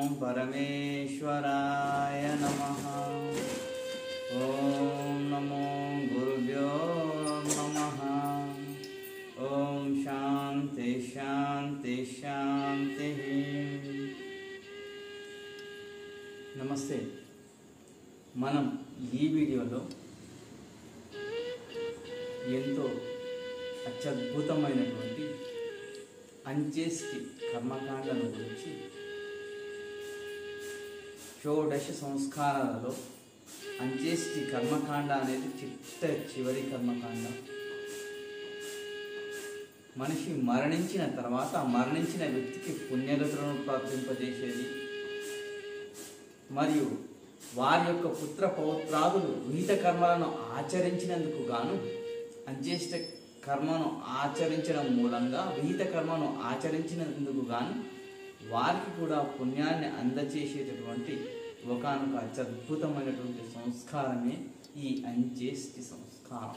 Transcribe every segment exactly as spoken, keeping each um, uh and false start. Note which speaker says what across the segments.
Speaker 1: परमेश्वराय नमः। ओम नमो गुरुभ्यो नमः। ओम शांति शांति शांति। नमस्ते। మనం ఈ వీడియోలో ఎంతో అత్యద్భుతమైనటువంటి అంత్యేష్టి కర్మకాండను గురించి, షోడశ సంస్కారాలలో అంత్యేష్టి కర్మకాండ అనేది చిట్ట చివరి కర్మకాండ. మనిషి మరణించిన తర్వాత మరణించిన వ్యక్తికి పుణ్యగతులను ప్రాప్తింపజేసేది మరియు వారి యొక్క పుత్ర పౌత్రాదులు విహిత కర్మలను ఆచరించినందుకు గాను అంత్యేష్ట కర్మను ఆచరించడం మూలంగా విహిత కర్మను ఆచరించినందుకు గాను వారికి కూడా పుణ్యాన్ని అందచేసేటటువంటి ఒకానొక అత్యద్భుతమైనటువంటి సంస్కారమే ఈ అంత్యేష్టి సంస్కారం.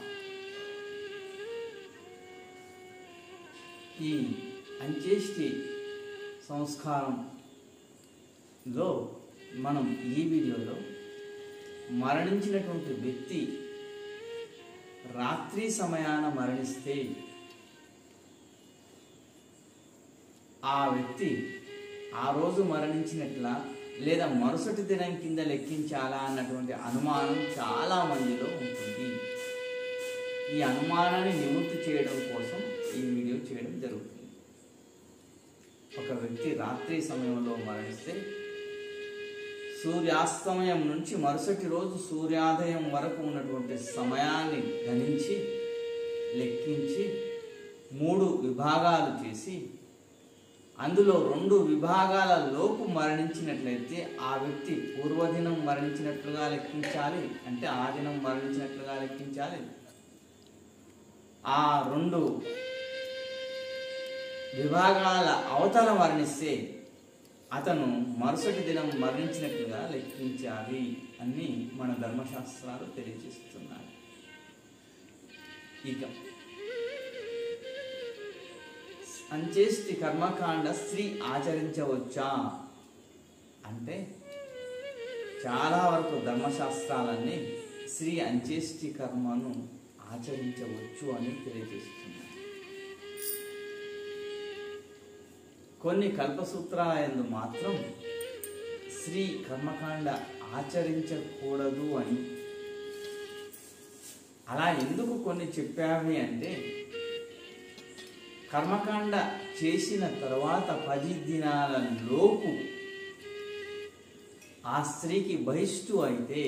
Speaker 1: ఈ అంత్యేష్టి సంస్కారంలో మనం ఈ వీడియోలో మరణించినటువంటి వ్యక్తి రాత్రి సమయాన మరణిస్తే ఆ వ్యక్తి ఆ రోజు మరణించినట్లా లేదా మరుసటి దినం కింద లెక్కించాలా అన్నటువంటి అనుమానం చాలా మందిలో ఉంటుంది. ఈ అనుమానాన్ని నివృత్తి చేయడం కోసం ఈ వీడియో చేయడం జరుగుతుంది. ఒక వ్యక్తి రాత్రి సమయంలో మరణిస్తే సూర్యాస్తమయం నుంచి మరుసటి రోజు సూర్యోదయం వరకు ఉన్నటువంటి సమయాన్ని గణించి లెక్కించి మూడు విభాగాలు చేసి అందులో రెండు విభాగాల లోపు మరణించినట్లయితే ఆ వ్యక్తి పూర్వదినం మరణించినట్లుగా లెక్కించాలి, అంటే ఆ దినం మరణించినట్లుగా లెక్కించాలి. ఆ రెండు విభాగాల అవతల మరణిస్తే అతను మరుసటి దినం మరణించినట్లుగా లెక్కించాలి అని మన ధర్మశాస్త్రాలు తెలియజేస్తున్నాయి. ఇక అంత్యేష్టి కర్మకాండ స్త్రీ ఆచరించవచ్చా అంటే చాలా వరకు ధర్మశాస్త్రాలన్నీ స్త్రీ అంత్యేష్టి కర్మను ఆచరించవచ్చు అని తెలియజేస్తున్నాయి. కొన్ని కల్పసూత్రాలందు మాత్రం స్త్రీ కర్మకాండ ఆచరించకూడదు అని. అలా ఎందుకు కొన్ని చెప్పావి అంటే కర్మకాండ చేసిన తర్వాత పది దినాల లోపు ఆ స్త్రీకి బహిష్టు అయితే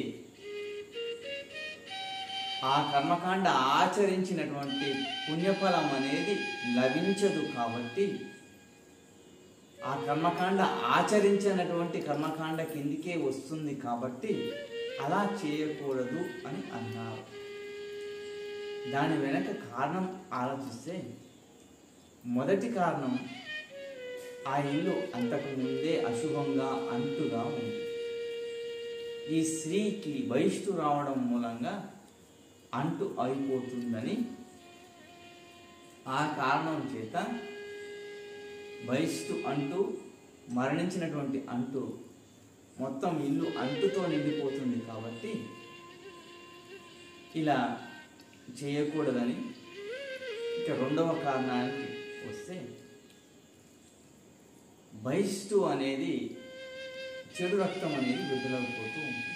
Speaker 1: ఆ కర్మకాండ ఆచరించినటువంటి పుణ్యఫలం అనేది లభించదు. కాబట్టి ఆ కర్మకాండ ఆచరించినటువంటి కర్మకాండ కిందికే వస్తుంది. కాబట్టి అలా చేయకూడదు అని అన్నారు. దాని వెనక కారణం ఆలోచిస్తే మొదటి కారణం ఆ ఇల్లు అంతకు ముందే అశుభంగా అంటుగా ఉంది. ఈ స్త్రీకి బహిష్టు రావడం మూలంగా అంటు అయిపోతుందని ఆ కారణం చేత బహిష్టు అంటూ మరణించినటువంటి అంటూ మొత్తం ఇల్లు అంటుతో నిండిపోతుంది. కాబట్టి ఇలా చేయకూడదని. ఇక రెండవ కారణానికి వస్తే బహిష్టు అనేది చెడు రక్తం అనేది విడుదలైపోతూ ఉంటుంది.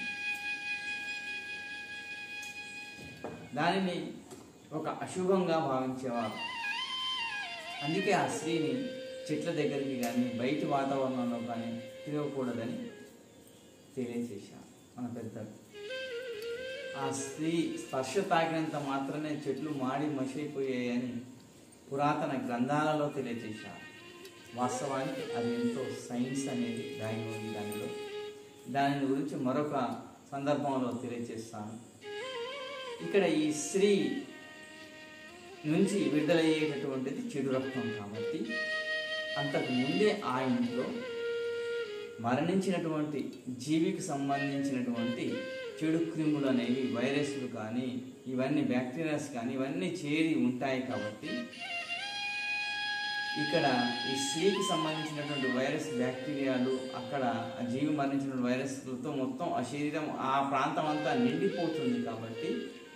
Speaker 1: దానిని ఒక అశుభంగా భావించేవారు. అందుకే ఆ స్త్రీని చెట్ల దగ్గరికి కానీ బయటి వాతావరణంలో కానీ తిరగకూడదని తెలియజేశారు మన పెద్దలు. ఆ స్త్రీ స్పర్శ తాకినంత మాత్రమే చెట్లు మాడి మసైపోయాయని పురాతన గ్రంథాలలో తెలియజేశారు. వాస్తవానికి అది ఎంతో సైన్స్ అనేది దాని ఉంది దానిలో. దాని గురించి మరొక సందర్భంలో తెలియజేస్తాను. ఇక్కడ ఈ స్త్రీ నుంచి విడుదలయ్యేటటువంటిది చెడు రక్తం. కాబట్టి అంతకు ముందే ఆ ఇంట్లో మరణించినటువంటి జీవికి సంబంధించినటువంటి చెడు క్రిములు అనేవి వైరస్లు కానీ ఇవన్నీ బ్యాక్టీరియాస్ కానీ ఇవన్నీ చేరి ఉంటాయి. కాబట్టి ఇక్కడ ఈ స్త్రీకి సంబంధించినటువంటి వైరస్ బ్యాక్టీరియాలు అక్కడ ఆ జీవి మరణించిన వైరస్లతో మొత్తం ఆ శరీరం ఆ ప్రాంతం అంతా నిండిపోతుంది కాబట్టి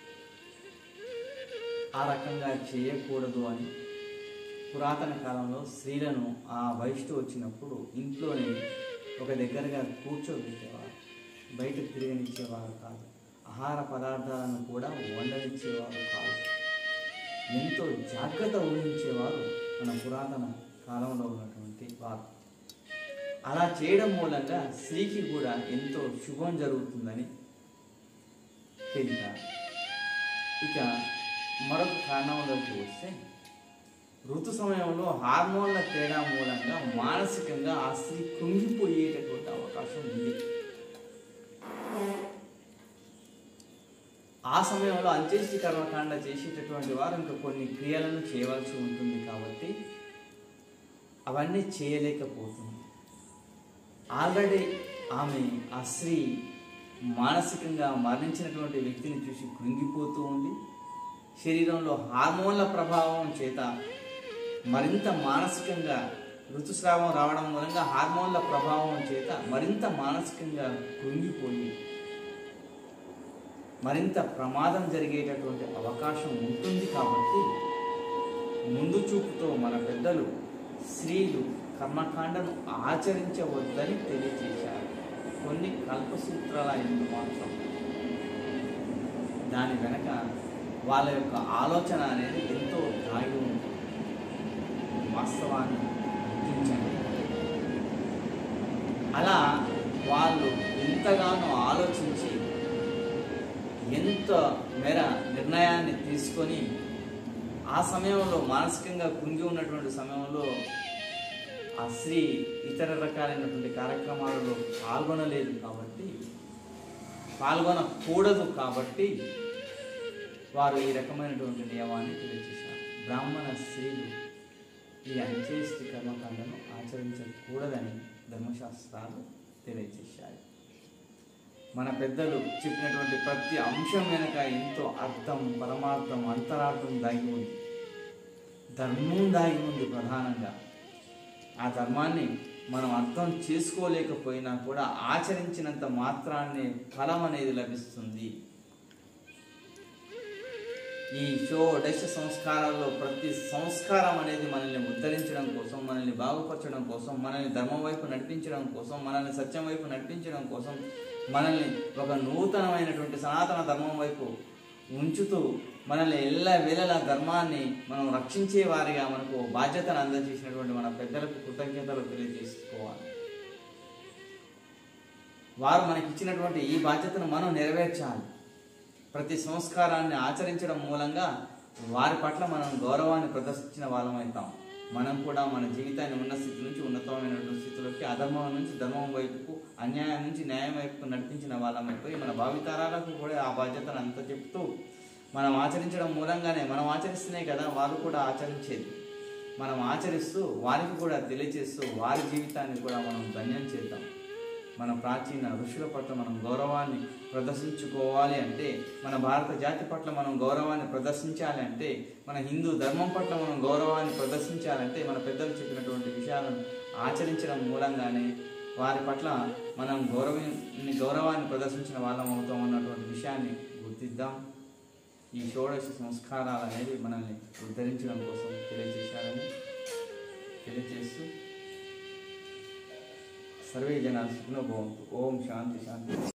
Speaker 1: ఆ రకంగా చేయకూడదు అని పురాతన కాలంలో స్త్రీలను ఆ వయస్సు వచ్చినప్పుడు ఇంట్లోనే ఒక దగ్గరగా కూర్చోబెట్టేవారు, బయటకు తిరగనిచ్చేవారు కాదు, ఆహార పదార్థాలను కూడా వండనిచ్చేవారు కాదు, ఎంతో జాగ్రత్త వహించేవారు మన పురాతన కాలంలో ఉన్నటువంటి వారు. అలా చేయడం మూలంగా స్త్రీకి కూడా ఎంతో శుభం జరుగుతుందని తెలిపారు. ఇక మరొక కారణంలోకి వస్తే ఋతు సమయంలో హార్మోన్ల తేడా మూలంగా మానసికంగా ఆ స్త్రీ కృంగిపోయేటటువంటి అవకాశం ఉంది. ఆ సమయంలో అంత్యేష్టి కర్మకాండ చేసేటటువంటి వారు ఇంకా కొన్ని క్రియలను చేయవలసి ఉంటుంది కాబట్టి అవన్నీ చేయలేకపోతుంది. ఆల్రెడీ ఆమె ఆ స్త్రీ మానసికంగా మరణించినటువంటి వ్యక్తిని చూసి కృంగిపోతూ ఉంది. శరీరంలో హార్మోన్ల ప్రభావం చేత మరింత మానసికంగా ఋతుస్రావం రావడం మూలంగా హార్మోన్ల ప్రభావం చేత మరింత మానసికంగా కృంగిపోయి మరింత ప్రమాదం జరిగేటటువంటి అవకాశం ఉంటుంది. కాబట్టి ముందు చూపుతో మన పెద్దలు స్త్రీలు కర్మకాండను ఆచరించవద్దని తెలియజేశారు. కొన్ని కల్పసూత్రాల ఎందు మాత్రం దాని వెనక వాళ్ళ యొక్క ఆలోచన అనేది ఎంతో దాగి ఉంది. వాస్తవాన్ని గుర్తించండి. అలా వాళ్ళు ఎంతగానో ఆలోచించి ఎంత మేర నిర్ణయాన్ని తీసుకొని ఆ సమయంలో మానసికంగా కృంగి ఉన్నటువంటి సమయంలో ఆ స్త్రీ ఇతర రకాలైనటువంటి కార్యక్రమాలలో పాల్గొనలేదు కాబట్టి పాల్గొనకూడదు కాబట్టి వారు ఈ రకమైనటువంటి నియమాన్ని తెలియజేశారు. బ్రాహ్మణ స్త్రీలు ఈ అంత్యేష్టి కర్మకాండను ఆచరించకూడదని ధర్మశాస్త్రాలు తెలియజేశాయి. మన పెద్దలు చెప్పినటువంటి ప్రతి అంశం వెనక ఎంతో అర్థం, పరమార్థం, అంతరార్థం దాగి ఉంది, ధర్మం దాగి ఉంది. ప్రధానంగా ఆ ధర్మాన్ని మనం అర్థం చేసుకోలేకపోయినా కూడా ఆచరించినంత మాత్రాన్నే ఫలం అనేది లభిస్తుంది. ఈ షోడశ సంస్కారాల్లో ప్రతి సంస్కారం అనేది మనల్ని ఉద్ధరించడం కోసం, మనల్ని బాగుపరచడం కోసం, మనల్ని ధర్మం వైపు నడిపించడం కోసం, మనల్ని సత్యం వైపు నడిపించడం కోసం, మనల్ని ఒక నూతనమైనటువంటి సనాతన ధర్మం వైపు ఉంచుతూ మనల్ని ఎల్ల వేళల ధర్మాన్ని మనం రక్షించే వారిగా మనకు బాధ్యతను అందజేసినటువంటి మన పెద్దలకు కృతజ్ఞతలు తెలియజేసుకోవాలి. వారు మనకి ఇచ్చినటువంటి ఈ బాధ్యతను మనం నెరవేర్చాలి. ప్రతి సంస్కారాన్ని ఆచరించడం మూలంగా వారి పట్ల మనం గౌరవాన్ని ప్రదర్శించిన వాళ్ళమవుతాం. మనం కూడా మన జీవితాన్ని ఉన్న స్థితి నుంచి ఉన్నతమైనటువంటి స్థితిలోకి, అధర్మం నుంచి ధర్మం వైపుకు, అన్యాయం నుంచి న్యాయం వైపుకు నడిపించిన వాళ్ళమైపోయి మన భావితరాలకు కూడా ఆ బాధ్యతను అంత చెప్తూ మనం ఆచరించడం మూలంగానే మనం ఆచరిస్తేనే కదా వాళ్ళు కూడా ఆచరించేది. మనం ఆచరిస్తూ వారికి కూడా తెలియజేస్తూ వారి జీవితాన్ని కూడా మనం ధన్యం చేద్దాం. మన ప్రాచీన ఋషుల పట్ల మనం గౌరవాన్ని ప్రదర్శించుకోవాలి అంటే, మన భారత జాతి పట్ల మనం గౌరవాన్ని ప్రదర్శించాలి అంటే, మన హిందూ ధర్మం పట్ల మనం గౌరవాన్ని ప్రదర్శించాలంటే మన పెద్దలు చెప్పినటువంటి విషయాలను ఆచరించడం మూలంగానే వారి పట్ల మనం గౌరవాన్ని గౌరవాన్ని ప్రదర్శించిన వాళ్ళం అవుతాం అన్నటువంటి విషయాన్ని గుర్తిద్దాం. ఈ షోడశ సంస్కారాలు అనేది మనల్ని ఉద్ధరించడం కోసం తెలియజేశారని తెలియజేస్తూ సర్వే జనాలు సుఖినో భవంతు. ఓం శాంతి శాంతి.